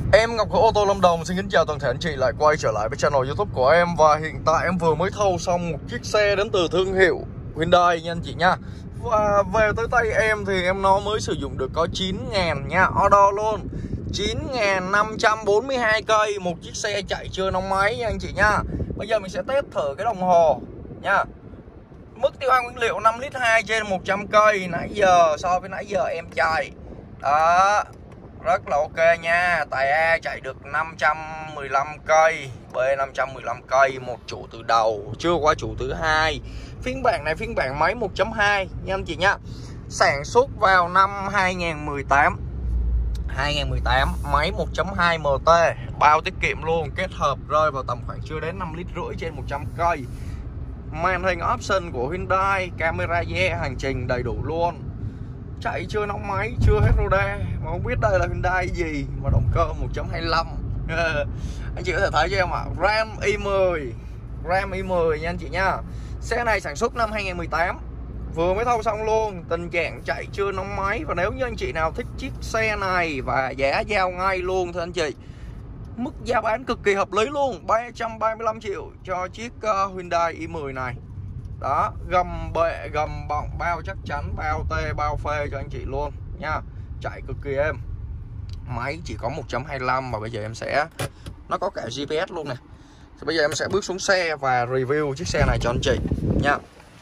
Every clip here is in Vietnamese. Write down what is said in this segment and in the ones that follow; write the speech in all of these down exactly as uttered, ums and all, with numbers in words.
Em Ngọc của Ô tô Lâm Đồng xin kính chào toàn thể anh chị lại quay trở lại với channel YouTube của em. Và hiện tại em vừa mới thâu xong một chiếc xe đến từ thương hiệu Hyundai nha anh chị nha. Và về tới tay em thì em nó mới sử dụng được có chín ngàn nha, order luôn, chín nghìn năm trăm bốn mươi hai cây. Một chiếc xe chạy chưa nóng máy nha anh chị nha. Bây giờ mình sẽ test thử cái đồng hồ nha. Mức tiêu hao nguyên liệu năm lít hai trên một trăm cây. Nãy giờ so với nãy giờ em chạy đó, rất là ok nha. Tài A chạy được năm trăm mười lăm cây, B năm trăm mười lăm cây, một chủ từ đầu, chưa qua chủ thứ hai. Phiên bản này phiên bản máy một chấm hai nha anh chị nha. Sản xuất vào năm hai nghìn mười tám. hai nghìn mười tám, máy một chấm hai em tê, bao tiết kiệm luôn, kết hợp rơi vào tầm khoảng chưa đến năm lít rưỡi trên một trăm cây. Màn hình option của Hyundai, camera yeah, hành trình đầy đủ luôn. Chạy chưa nóng máy, chưa hết rô đe, mà không biết đây là Hyundai gì mà động cơ một chấm hai lăm. Anh chị có thể thấy cho em ạ. À, RAM i mười, RAM i mười nha anh chị nha. Xe này sản xuất năm hai nghìn mười tám, vừa mới thâu xong luôn, tình trạng chạy chưa nóng máy. Và nếu như anh chị nào thích chiếc xe này và giá giao ngay luôn thì anh chị, mức giá bán cực kỳ hợp lý luôn, ba trăm ba mươi lăm triệu cho chiếc uh, Hyundai i mười này. Đó, gầm bệ, gầm bọng, bao chắc chắn, bao tê, bao phê cho anh chị luôn nha. Chạy cực kỳ êm. Máy chỉ có một chấm hai lăm và bây giờ em sẽ, nó có cả giê pê ét luôn nè. Thì bây giờ em sẽ bước xuống xe và review chiếc xe này cho anh chị nha.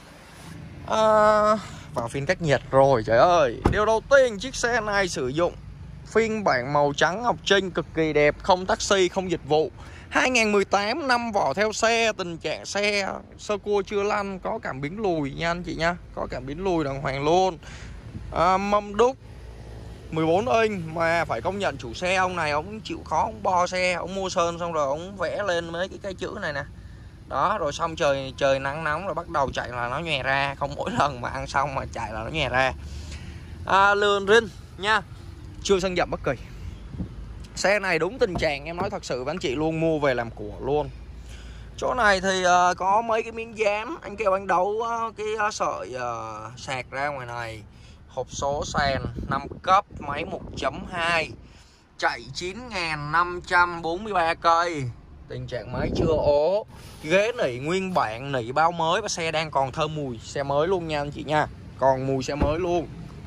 À, vào phiên cách nhiệt rồi, trời ơi. Điều đầu tiên, chiếc xe này sử dụng phiên bản màu trắng ngọc trinh cực kỳ đẹp, không taxi, không dịch vụ. Hai nghìn mười tám, năm vỏ theo xe, tình trạng xe sơ cua chưa lăn, có cảm biến lùi nha anh chị nha, có cảm biến lùi đàng hoàng luôn. À, mâm đúc mười bốn inch, mà phải công nhận chủ xe ông này ông chịu khó, ông bo xe, ông mua sơn xong rồi ông vẽ lên mấy cái cái chữ này nè. Đó, rồi xong trời trời nắng nóng rồi bắt đầu chạy là nó nhòe ra, không mỗi lần mà ăn xong mà chạy là nó nhòe ra. À, lườn rin nha, chưa xăng dậm bất kỳ. Xe này đúng tình trạng em nói thật sự với anh chị luôn, mua về làm của luôn. Chỗ này thì uh, có mấy cái miếng dán, anh kêu anh đấu uh, cái uh, sợi uh, sạc ra ngoài này. Hộp số sàn năm cấp, máy một chấm hai, chạy chín nghìn năm trăm bốn mươi ba cây. Tình trạng máy chưa ố, ghế nỉ nguyên bản, nỉ bao mới và xe đang còn thơm mùi xe mới luôn nha anh chị nha, còn mùi xe mới luôn.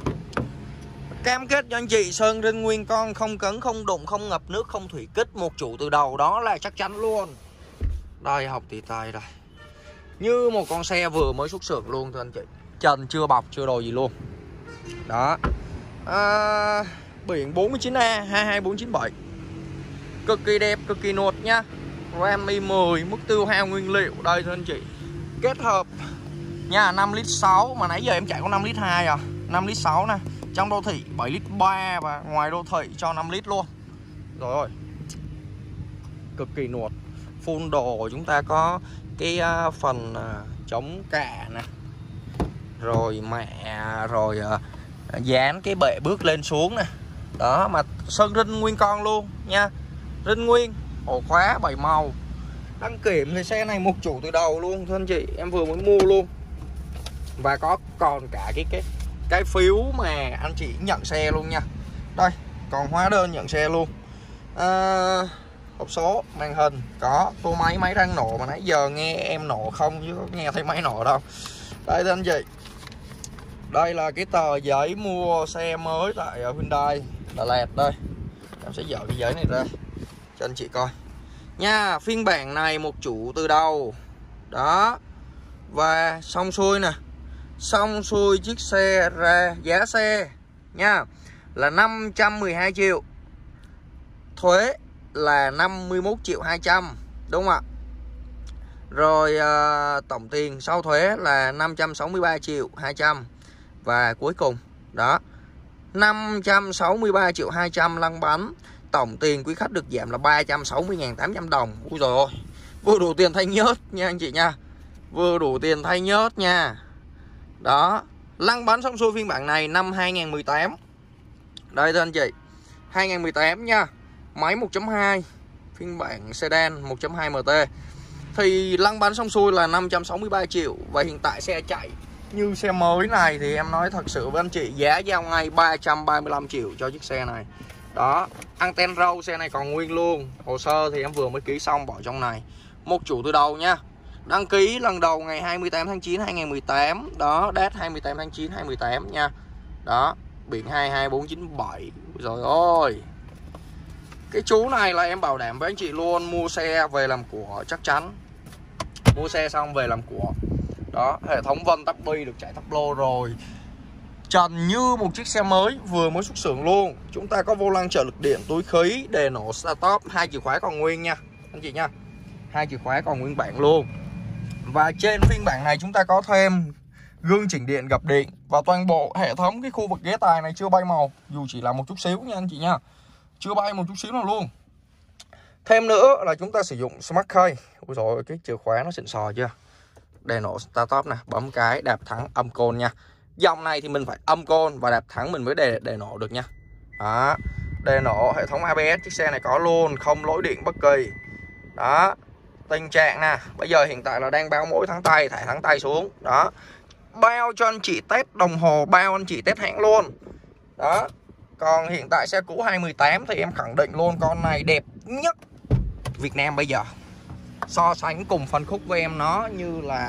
Cam kết cho anh chị sơn rin nguyên con, không cấn, không đụng, không ngập nước, không thủy kích, một chủ từ đầu, đó là chắc chắn luôn. Đây, học tỉ tay đây, như một con xe vừa mới xuất xưởng luôn thưa anh chị, trần chưa bọc, chưa đồ gì luôn. Đó, à, biển bốn mươi chín A hai hai bốn chín bảy, cực kỳ đẹp, cực kỳ nuột nha. RAM i mười, mức tiêu hao nguyên liệu đây thưa anh chị, kết hợp nha, năm lít sáu, mà nãy giờ em chạy có năm lít hai à, năm lít sáu nè. Trong đô thị bảy lít ba và ngoài đô thị cho năm lít luôn. Rồi, cực kỳ nuột. Full đồ chúng ta có cái uh, phần uh, chống cạ nè, rồi mẹ, rồi uh, dán cái bệ bước lên xuống nè. Đó, mà sơn rin nguyên con luôn nha, rin nguyên, ổ khóa bảy màu. Đăng kiểm thì xe này một chủ từ đầu luôn thưa anh chị, em vừa mới mua luôn. Và có còn cả cái cái cái phiếu mà anh chị nhận xe luôn nha. Đây, còn hóa đơn nhận xe luôn. À, hộp số, màn hình có, tô máy, máy đang nổ mà nãy giờ nghe em nổ không chứ có nghe thấy máy nổ đâu. Đây thưa anh chị, đây là cái tờ giấy mua xe mới tại Hyundai Đà Lạt đây. Em sẽ dỡ cái giấy này ra cho anh chị coi nha. Phiên bản này một chủ từ đầu đó, và xong xuôi nè, xong xuôi chiếc xe ra giá xe nha là năm trăm mười hai triệu, thuế là năm mươi mốt triệu hai trăm, đúng không ạ? Rồi à, tổng tiền sau thuế là năm trăm sáu mươi ba triệu hai trăm, và cuối cùng đó, năm trăm sáu mươi ba triệu hai trăm lăn bánh. Tổng tiền quý khách được giảm là ba trăm sáu mươi nghìn tám trăm đồng. Ui dồi ôi, vừa đủ tiền thay nhớt nha anh chị nha, vừa đủ tiền thay nhớt nha. Đó, lăn bánh xong xuôi phiên bản này năm hai nghìn mười tám. Đây thưa anh chị, hai nghìn mười tám nha, máy một chấm hai, phiên bản sedan một chấm hai em tê. Thì lăn bánh xong xuôi là năm trăm sáu mươi ba triệu. Và hiện tại xe chạy như xe mới này thì em nói thật sự với anh chị, giá giao ngay ba trăm ba mươi lăm triệu cho chiếc xe này. Đó, anten râu xe này còn nguyên luôn. Hồ sơ thì em vừa mới ký xong bỏ trong này. Một chủ từ đầu nha. Đăng ký lần đầu ngày hai mươi tám tháng chín hai nghìn không trăm mười tám. Đó, date hai mươi tám tháng chín hai nghìn không trăm mười tám nha. Đó, biển hai hai bốn chín bảy. Rồi ôi. Cái chú này là em bảo đảm với anh chị luôn, mua xe về làm của chắc chắn. Mua xe xong về làm của. Đó, hệ thống vân tắp bi được chạy tắp lô rồi. Trần như một chiếc xe mới vừa mới xuất xưởng luôn. Chúng ta có vô lăng trợ lực điện, túi khí, đề nổ start top, hai chìa khóa còn nguyên nha anh chị nha. Hai chìa khóa còn nguyên bản luôn. Và trên phiên bản này chúng ta có thêm gương chỉnh điện gập điện. Và toàn bộ hệ thống cái khu vực ghế tài này chưa bay màu, dù chỉ là một chút xíu nha anh chị nha. Chưa bay một chút xíu nào luôn. Thêm nữa là chúng ta sử dụng Smart Key. Ôi rồi cái chìa khóa nó xịn sò chưa. Đề nổ start top nè, bấm cái đạp thắng âm côn nha. Dòng này thì mình phải âm côn và đạp thắng mình mới đề, đề nổ được nha. Đó, đề nổ hệ thống a bê ét chiếc xe này có luôn, không lỗi điện bất kỳ. Đó, tình trạng nè, bây giờ hiện tại là đang bao mỗi thắng tay, thải thắng tay xuống. Đó, bao cho anh chị test đồng hồ, bao anh chị test hãng luôn. Đó, còn hiện tại xe cũ hai mười tám thì em khẳng định luôn con này đẹp nhất Việt Nam bây giờ. So sánh cùng phân khúc với em nó như là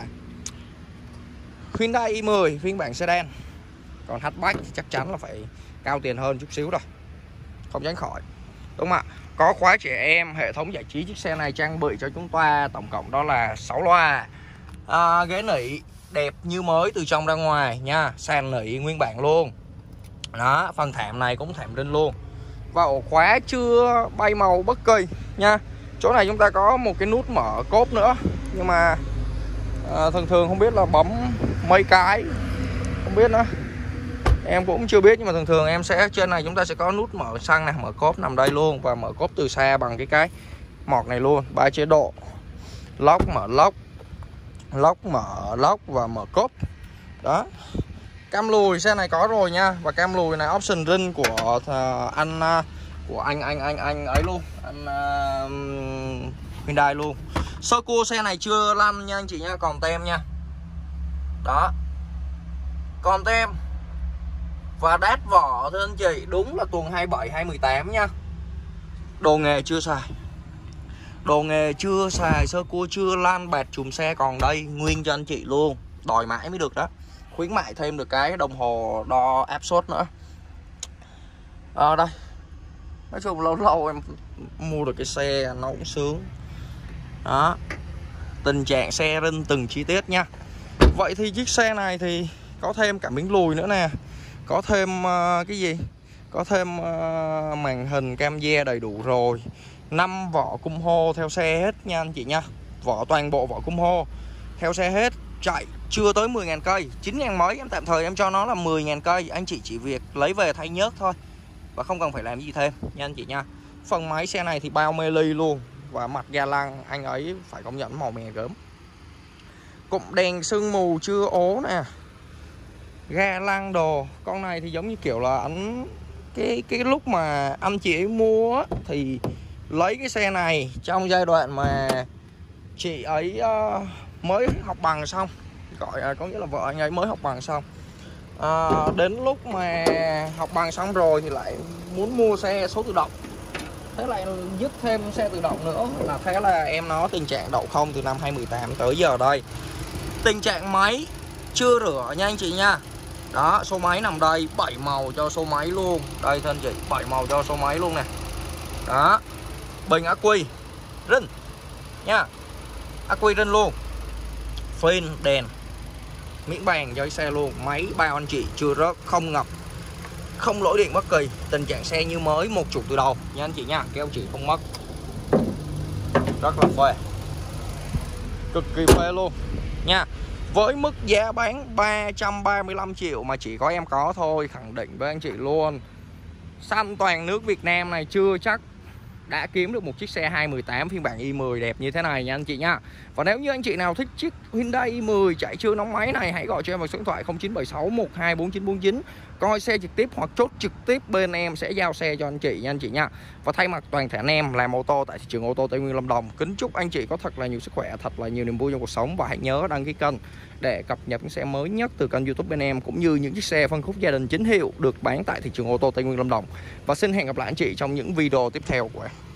Hyundai i mười phiên bản sedan. Còn hatchback thì chắc chắn là phải cao tiền hơn chút xíu rồi, không tránh khỏi, đúng không ạ? Có khóa trẻ em, hệ thống giải trí chiếc xe này trang bị cho chúng ta tổng cộng đó là sáu loa. à, Ghế nỉ đẹp như mới từ trong ra ngoài nha, sàn nỉ nguyên bản luôn. Đó, phần thảm này cũng thảm rinh luôn. Và ổ khóa chưa bay màu bất kỳ nha. Chỗ này chúng ta có một cái nút mở cốp nữa, nhưng mà à, thường thường không biết là bấm mấy cái, không biết nữa, em cũng chưa biết. Nhưng mà thường thường em sẽ trên này chúng ta sẽ có nút mở xăng này, mở cốp nằm đây luôn. Và mở cốp từ xa bằng cái cái mọt này luôn. Ba chế độ lock, mở lock, lock, mở lock và mở cốp. Đó, cam lùi xe này có rồi nha. Và cam lùi này option rin của uh, anh uh, của anh anh anh anh ấy luôn, anh uh, Hyundai luôn. Sơ cua xe này chưa lăn nha anh chị nha, còn tem nha. Đó, còn tem. Và đát vỏ thưa anh chị, đúng là tuần hai mươi bảy hai mươi tám nha. Đồ nghề chưa xài, đồ nghề chưa xài, sơ cua chưa lan, bạt chùm xe còn đây nguyên cho anh chị luôn. Đòi mãi mới được đó. Khuyến mại thêm được cái đồng hồ đo áp suất nữa. À, đây, nói chung lâu lâu em mua được cái xe nó cũng sướng. Đó, tình trạng xe rin từng chi tiết nha. Vậy thì chiếc xe này thì có thêm cảm biến lùi nữa nè, có thêm uh, cái gì, có thêm uh, màn hình cam ge đầy đủ rồi. Năm vỏ cung hô theo xe hết nha anh chị nha. Vỏ toàn bộ vỏ cung hô theo xe hết. Chạy chưa tới mười nghìn cây, chín nghìn mấy, em tạm thời em cho nó là mười nghìn cây. Anh chị chỉ việc lấy về thay nhớt thôi và không cần phải làm gì thêm nha anh chị nha. Phần máy xe này thì bao mê ly luôn. Và mặt ga lăng anh ấy phải công nhận màu mè gớm. Cụm đèn sương mù chưa ố nè, ga lăng đồ. Con này thì giống như kiểu là anh cái cái lúc mà anh chị ấy mua thì lấy cái xe này trong giai đoạn mà chị ấy uh, mới học bằng xong, gọi uh, có nghĩa là vợ anh ấy mới học bằng xong. uh, Đến lúc mà học bằng xong rồi thì lại muốn mua xe số tự động, thế lại dứt thêm xe tự động nữa. Là thế là em nó tình trạng đậu không từ năm hai mười tám tới giờ đây. Tình trạng máy chưa rửa nha anh chị nha. Đó, số máy nằm đây, bảy màu cho số máy luôn. Đây thân chị, bảy màu cho số máy luôn nè. Đó, bình ắc quy rin nha, ắc quy rin luôn. Phên, đèn, miễn bàn cho xe luôn. Máy bao anh chị chưa rớt, không ngập, không lỗi điện bất kỳ. Tình trạng xe như mới, một chục từ đầu nha anh chị nha, keo chỉ không mất. Rất là phê, cực kỳ phê luôn nha. Với mức giá bán ba trăm ba mươi lăm triệu mà chỉ có em có thôi, khẳng định với anh chị luôn, xanh toàn nước Việt Nam này chưa chắc đã kiếm được một chiếc xe hai mười tám phiên bản i mười đẹp như thế này nha anh chị nha. Và nếu như anh chị nào thích chiếc Hyundai i mười chạy chưa nóng máy này, hãy gọi cho em vào số điện thoại không chín bảy sáu một hai bốn chín bốn chín coi xe trực tiếp hoặc chốt trực tiếp, bên em sẽ giao xe cho anh chị nha anh chị nha. Và thay mặt toàn thể anh em làm ô tô tại thị trường ô tô Tây Nguyên Lâm Đồng, kính chúc anh chị có thật là nhiều sức khỏe, thật là nhiều niềm vui trong cuộc sống. Và hãy nhớ đăng ký kênh để cập nhật những xe mới nhất từ kênh YouTube bên em, cũng như những chiếc xe phân khúc gia đình chính hiệu được bán tại thị trường ô tô Tây Nguyên Lâm Đồng. Và xin hẹn gặp lại anh chị trong những video tiếp theo của em.